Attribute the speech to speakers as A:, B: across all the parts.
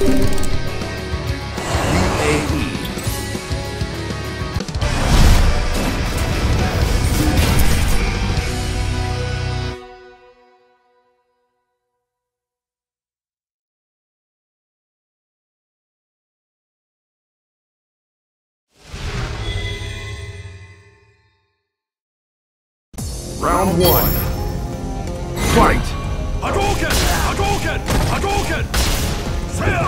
A: UAE. Round one. Fight!
B: Hadouken! Hadouken! Hadouken! Seiya!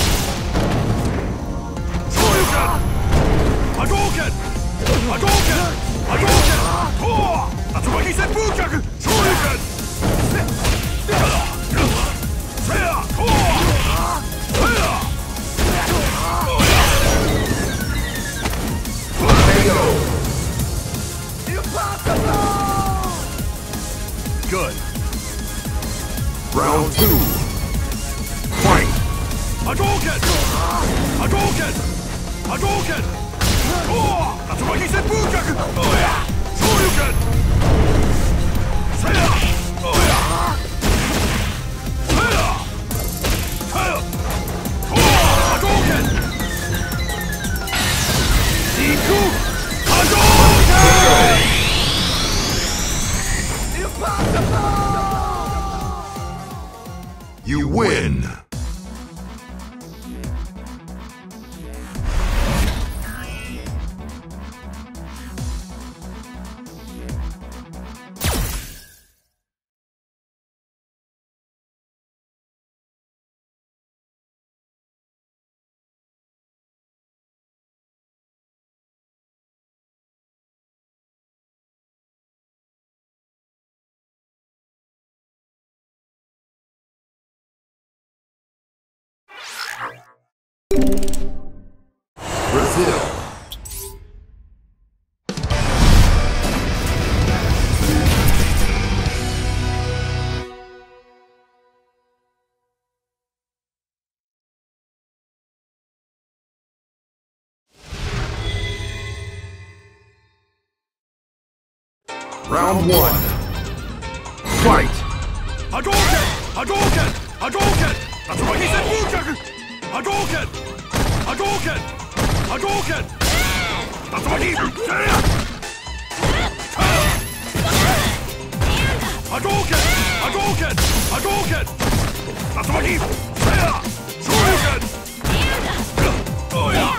B: Shoryuken! Hadouken! Hadouken! Hadouken! Tor! Tatsumaki Senpukyaku! Shoryuken! Seiya! Tor! Seiya!
A: KO!
B: Good.
A: Round two. Fight!
B: Hadouken! Hadouken! Hadouken! Tor! Tatsumaki Senpukyaku! Shoryuken! Seiya! Seiya! Seiya! Tor! Hadouken! Iku! Hadouken!
A: You win! Brazil. Round one. Fight!
B: Hadouken! Hadouken! Hadouken! Tatsumaki Senpukyaku! Hadouken! Hadouken! Hadouken! Tatsumaki! Seiya! Hadouken! Hadouken! Hadouken! Tatsumaki! Seiya! Shoryuken! Oh yeah!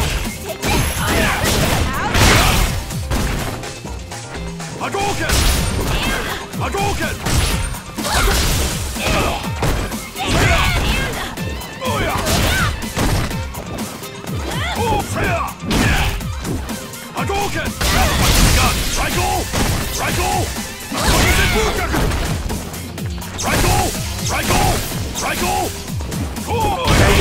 B: Hadouken! Hadouken! Oh yeah! Oh, Seiya! Hadouken! Triangle! Triangle! Triangle! Triangle! Triangle! Oh!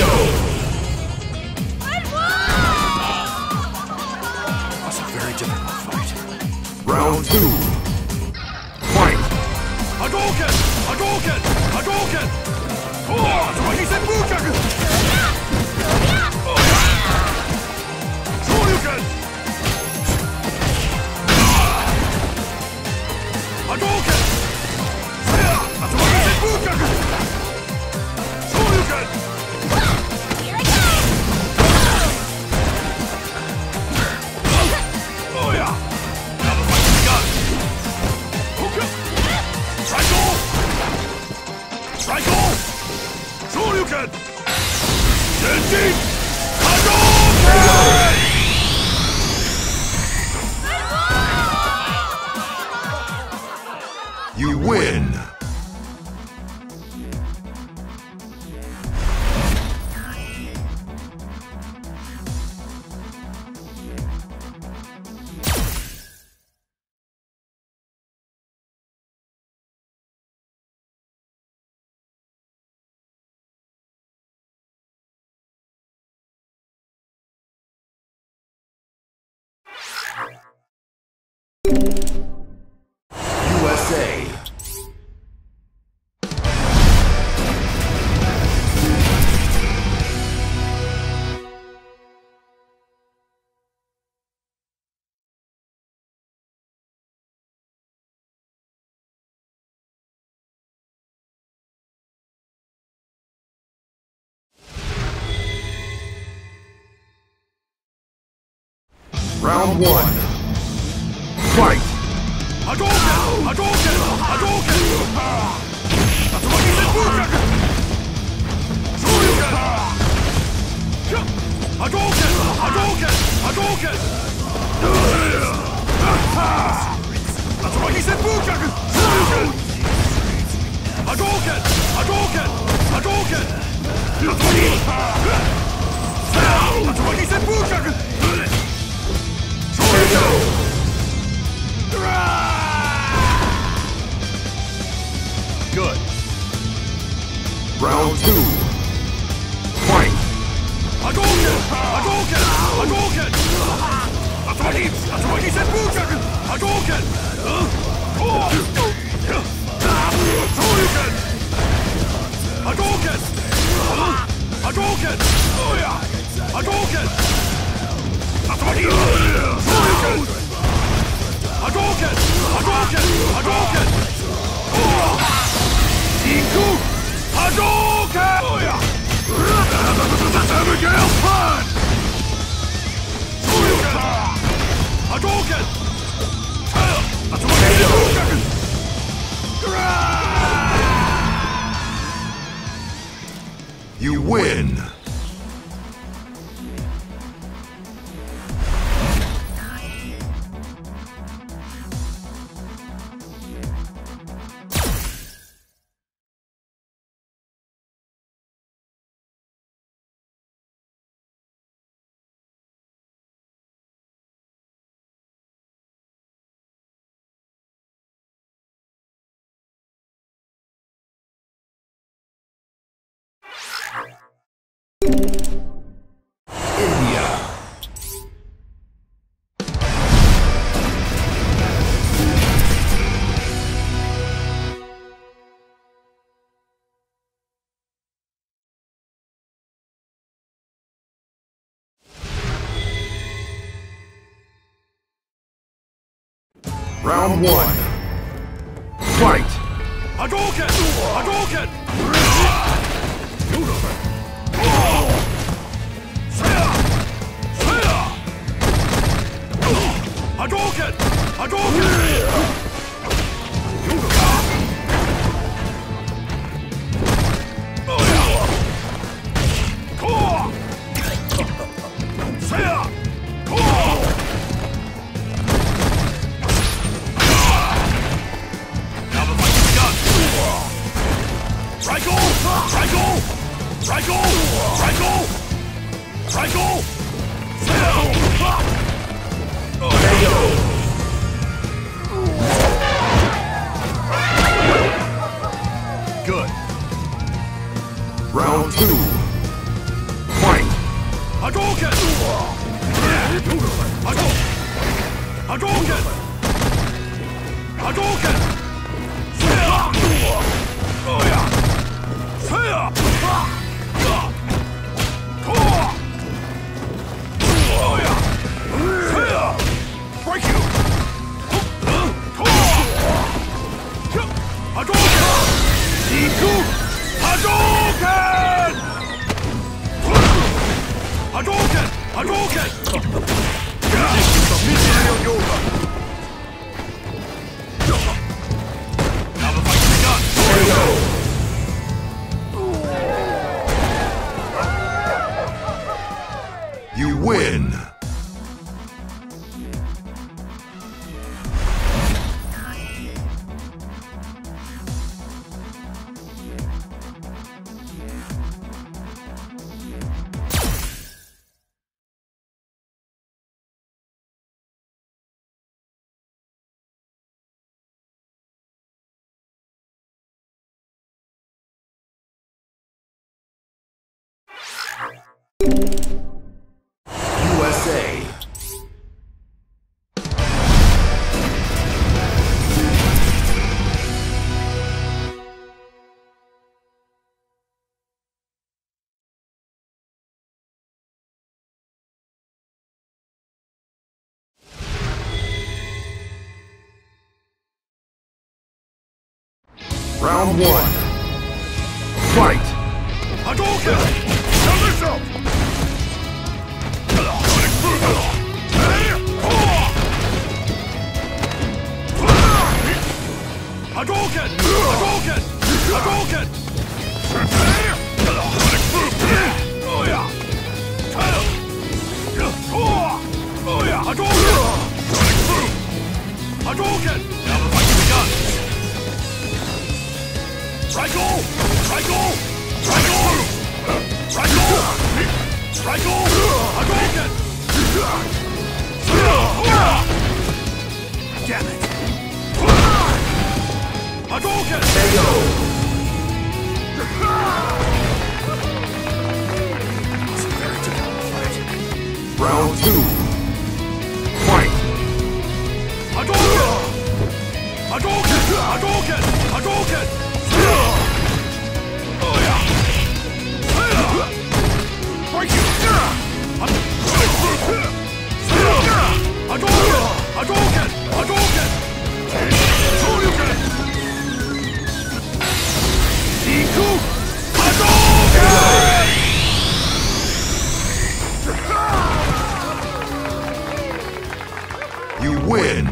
B: That's a very difficult fight.
A: Round two. Fight!
B: Hadouken! Hadouken! Hadouken! Oh! Tatsumaki Senpukyaku! Shoryuken! Hadouken! Seiya! Tatsumaki Senpukyaku! Shoryuken! Oh yeah! Now the fight's begun! Triangle! Triangle! Shoryuken! Genji! Hadouken!
A: You win! USA. Round one. Fight!
B: Hadouken! Hadouken! Hadouken! Tatsumaki Senpukyaku! Shoryuken! Hadouken! Hadouken! Hadouken! Tatsumaki Senpukyaku! Shoryuken! Hadouken! Hadouken! Hadouken! Tatsumaki Senpukyaku! Shoryuken! Good.
A: Round two. Fight!
B: Hadouken! Hadouken! Hadouken! Tatsumaki Senpukyaku! Hadouken! Shoryuken! Hadouken! Hadouken! Hadouken! Tatsumaki! Shoryuken! Hadouken! Hadouken! Hadouken! Iku! Hadouken! Abigail Punch! Shoryuken! Hadouken! Tatsumaki Senpukyaku!
A: You win! India. Round one. Fight!
B: Hadouken! Hadouken! Hadouken! Hadouken! Triangle! Triangle! Triangle! Triangle! Triangle! Good.
A: Round two. Fight!
B: Hadouken! Hadouken! Hadouken! Break you! Hadouken! Iku! Hadouken! Hadouken! Hadouken! Now the fight's begun!
A: You win! USA. Round one. Fight!
B: Hadouken! Kill yourself! Sonic Boom! Hadouken! Hadouken! Hadouken! Oh yeah! Oh yeah! Hadouken! Hadouken! Now the fight's begun! Triangle! Triangle! Triangle! Triangle! Triangle! Hadouken! Damn it! Hadouken!
A: KO.
B: It's a very difficult fight.
A: Round 2. Fight!
B: Hadouken! Hadouken! Hadouken! Hadouken! Oh yeah! Break you! Hadouken! Hadouken! Hadouken! Hadouken! Iku! Hadouken!
A: You win!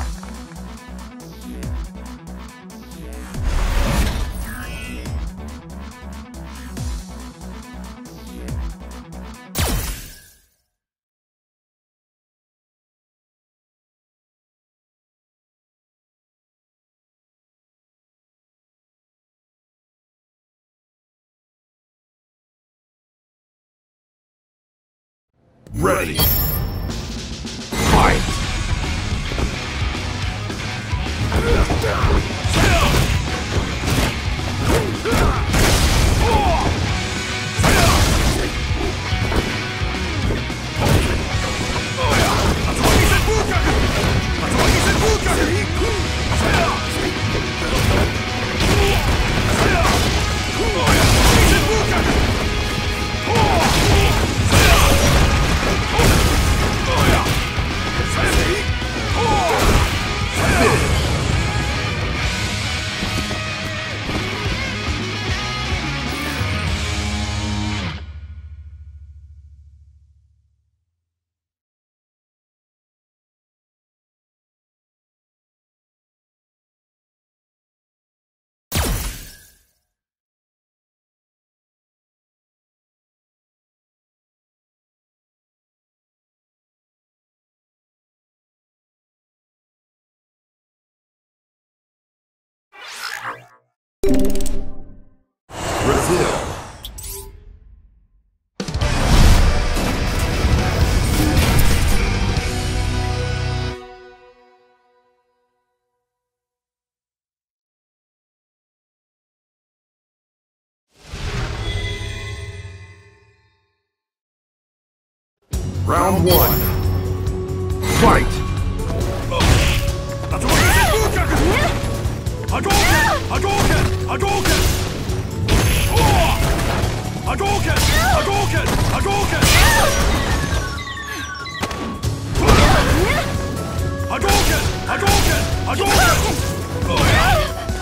A: Ready! Fight! Brazil! Round 1. Fight!
B: Hadouken! Hadouken! Hadouken! Hadouken! Hadouken! Hadouken! Hadouken! Hadouken! Hadouken! Oh yeah!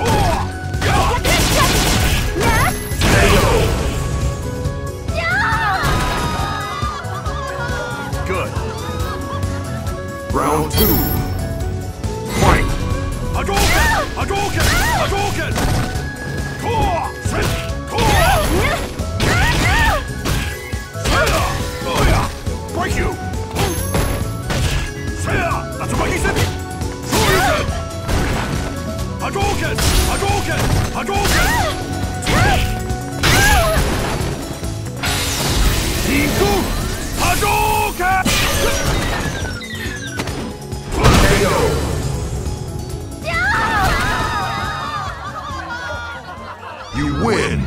B: Good.
A: Round 2. Fight!
B: Hadouken! Hadouken! Hadouken! Oh yeah! Break you! That's what he said! Hadouken! Hadouken! Hadouken! Iku! Hadouken!
A: KO. You win!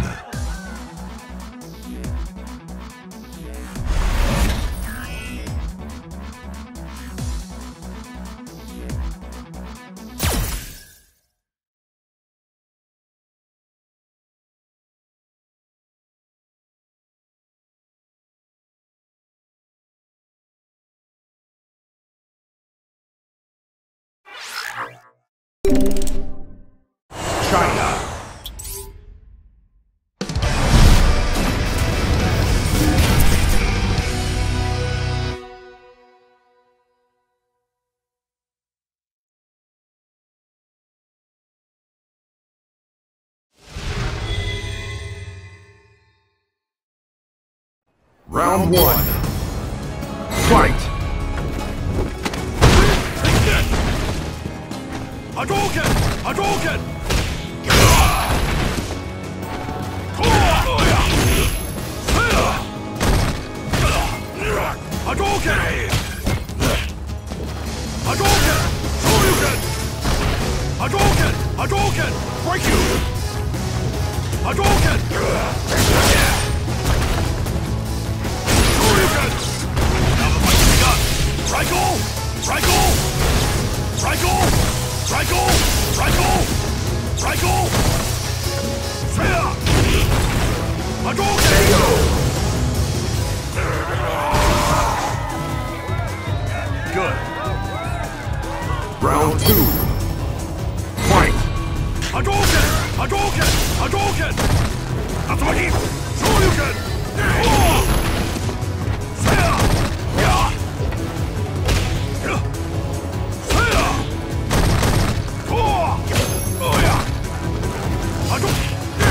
A: China! Round one. Fight!
B: Hadouken! Hadouken! Hadouken! Hadouken! Shoryuken! Hadouken! Hadouken! Break you! Hadouken! Shoryuken! Now the fight's begun! Triangle! Triangle! Triangle! Triangle! Triangle! Triangle! Fire! Hadouken! Good.
A: Round two. Fight!
B: Hadouken! Hadouken! Hadouken! Atsumaki! Shoryuken! Oh! Fire! Yeah! Fire! Oh! Oh yeah! Hadouken!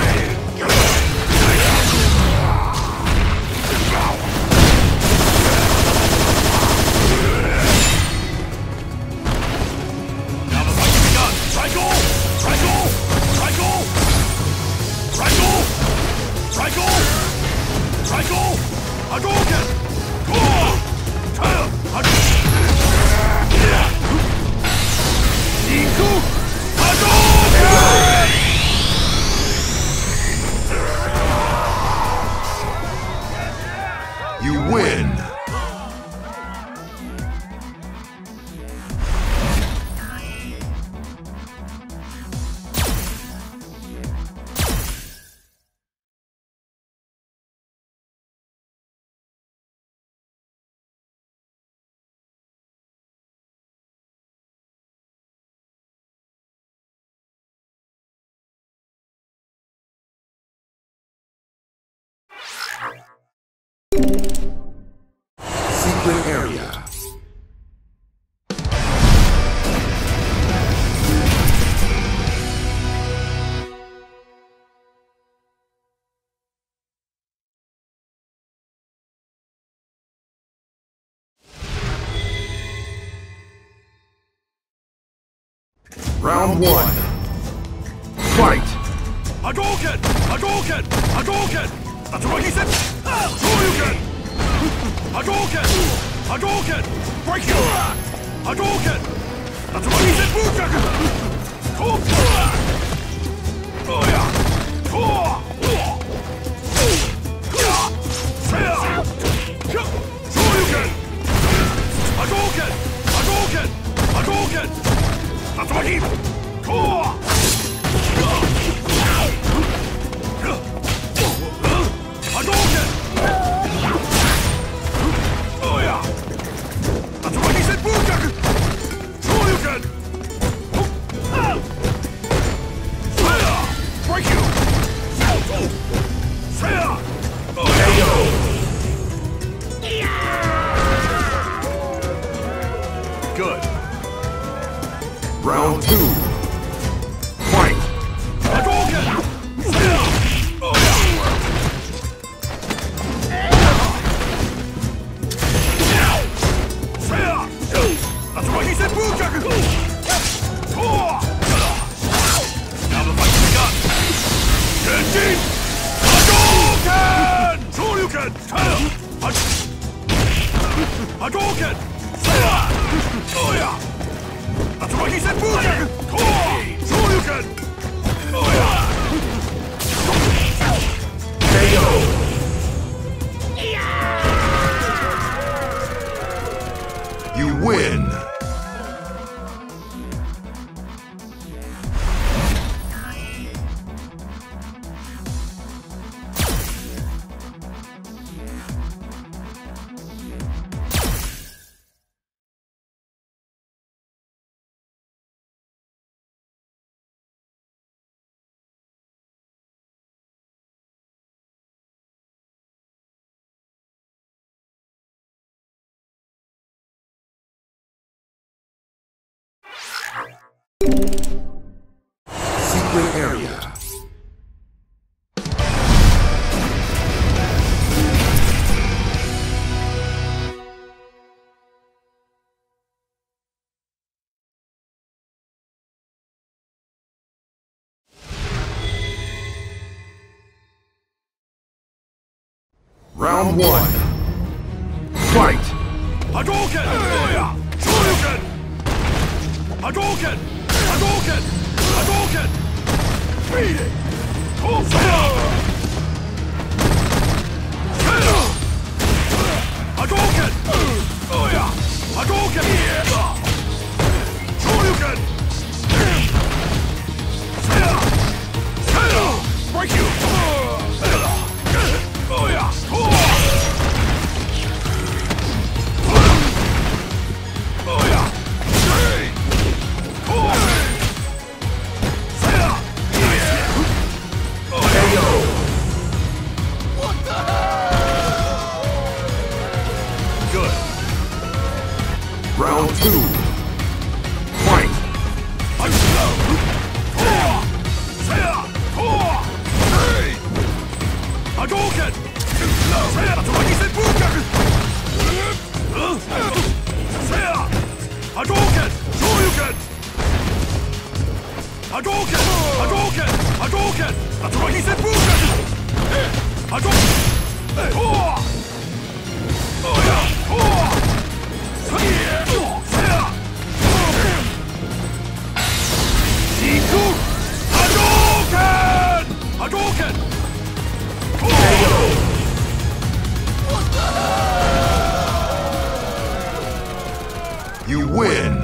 B: Hadouken! Iku! Hadouken!
A: You win! Secret area. Round one. Fight!
B: Hadouken! Hadouken! Hadouken! Atsumaki-sen! Shoryuken! Hadouken! Hadouken! Break you! Hadouken! Atsumaki-sen Bukaku! Oh yeah! Shoryuken! Hadouken! Hadouken! Hadouken! Atsumaki! Hadouken! Oh yeah! Atsumaki-sen Bukaku! Shoryuken! Fire! Break you! Fire! Oh yeah! Good.
A: Round two. Fight!
B: Hadouken! Fire! Oh yeah! Atsumaki-sen Bukaku! Now the fight's begun! Genshin! Hadouken! Shoryuken! Hadouken! Oh yeah! Atsumaki-sen Bukaku! Shoryuken! Oh yeah!
A: KO! You win! Secret area. Round one. Fight!
B: Hadouken! Shoryuken! Hadouken! Hadouken! Hadouken! Beat it! Hadouken! Hadouken! Shoryuken! Break you!
A: Round two. Fight!
B: Hadouken! Hadouken! Shoryuken! Hadouken! Hadouken! Hadouken! Atsuagi Senpuken! Hadouken! Hadouken! Hadouken!
A: You win!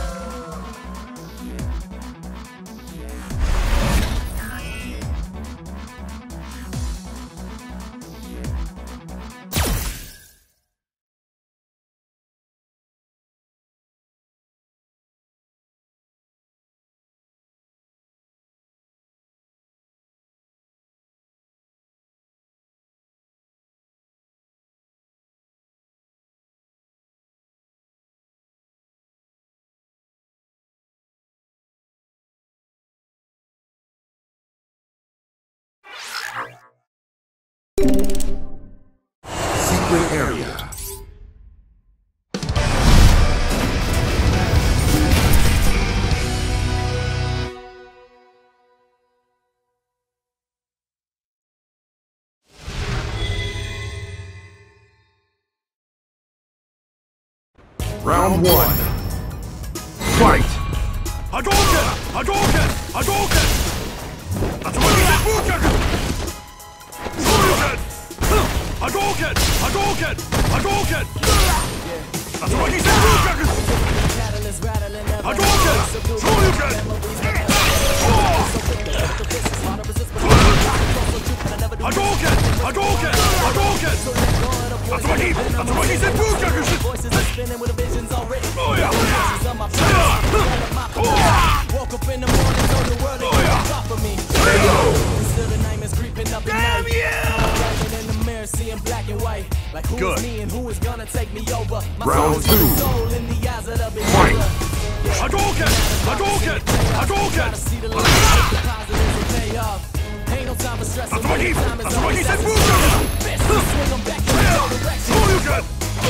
A: Secret area. Round one. Fight!
B: Hadouken! Hadouken! Hadouken! Atsuagi Senpuken! Shoryuken! Hadouken! Hadouken! Hadouken! Atsuagi Senpuken! Hadouken! Shoryuken! Hadouken! Hadouken! Hadouken! Atsuagi Senpuken!
C: Voices are spinning with visions already.
B: Oh yeah!
C: Woke up in the morning, told the world it couldn't stop for me. And still the nightmares creeping up at
B: Damn
C: night.
B: yeah!
C: I'm driving in the mirror, seeing black and white. Like who
B: Good.
C: is me and who is gonna take me over? My
A: Round
C: soul's
A: two.
C: soul in the eyes of the
A: Fight.
C: beholder.
B: Hadouken! Hadouken! Hadouken!
C: Gotta see the light, the positives will pay off. Ain't no time for stress.
B: Atsuagi!
C: Time is on
B: Atsuagi
C: the
B: Senpuken!
C: best. Swing 'em back in the direction.
B: Shoryuken!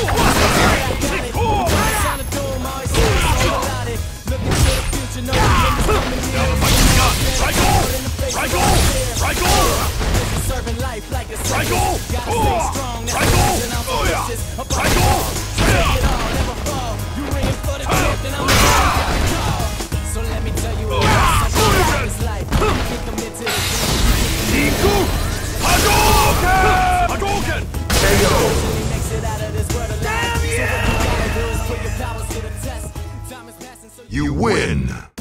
C: Sound of doom, always so melodic. Looking to the future, no limits coming near.
B: Triangle! Triangle! Triangle!
C: Serving life like a
B: Triangle!
C: Gotta stay strong. That's
B: Triangle!
C: the reason I'm ambitious. Above
B: Triangle!
C: all, take it all, never fall. You ringing for the gift, and I'm the one you gotta call. So let me tell you about something about this life. You can commit to this thing.
B: Iku! Hadouken! Hadouken!
A: KO!
C: He makes it out of this world alive.
B: Damn yeah!
C: So what you gotta do is put your powers to the test. Time is passing, so
A: You win!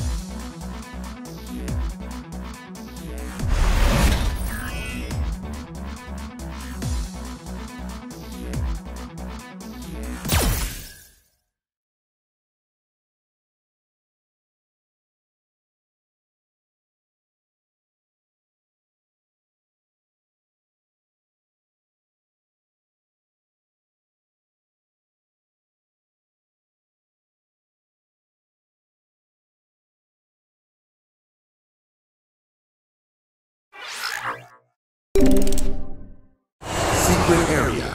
A: Secret area.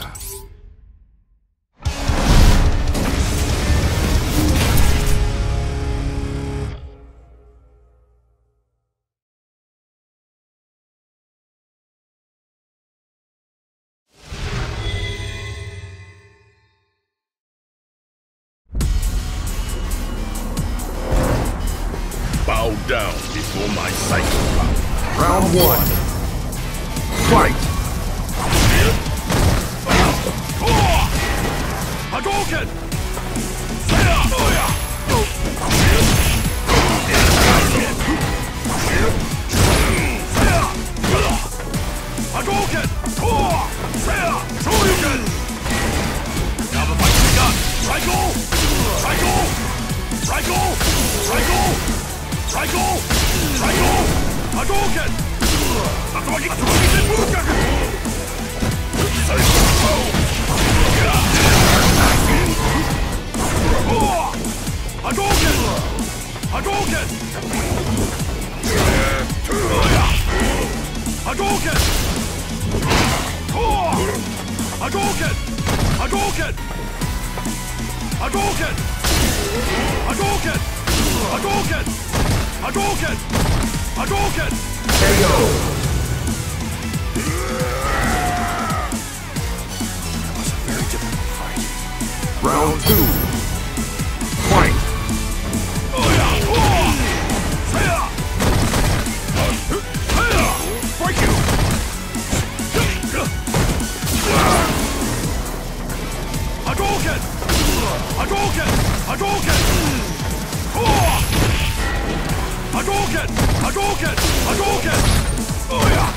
A: Round 1. Fight!
B: Hadouken! Hadouken! Shoryuken! Now the fight's begun! Triangle! Triangle! Triangle! Triangle! Triangle! Triangle! Hadouken! Tatsumaki! Tatsumaki Senbungaku! Hadouken! Hadouken! Hadouken! Hadouken! Hadouken! Hadouken! Hadouken! Hadouken! Hadouken! Hadouken!
A: KO!
B: That was a very difficult fight.
A: Round 2. Fight!
B: Break you! Hadouken! Hadouken! Hadouken! Hadouken! Hadouken! Hadouken!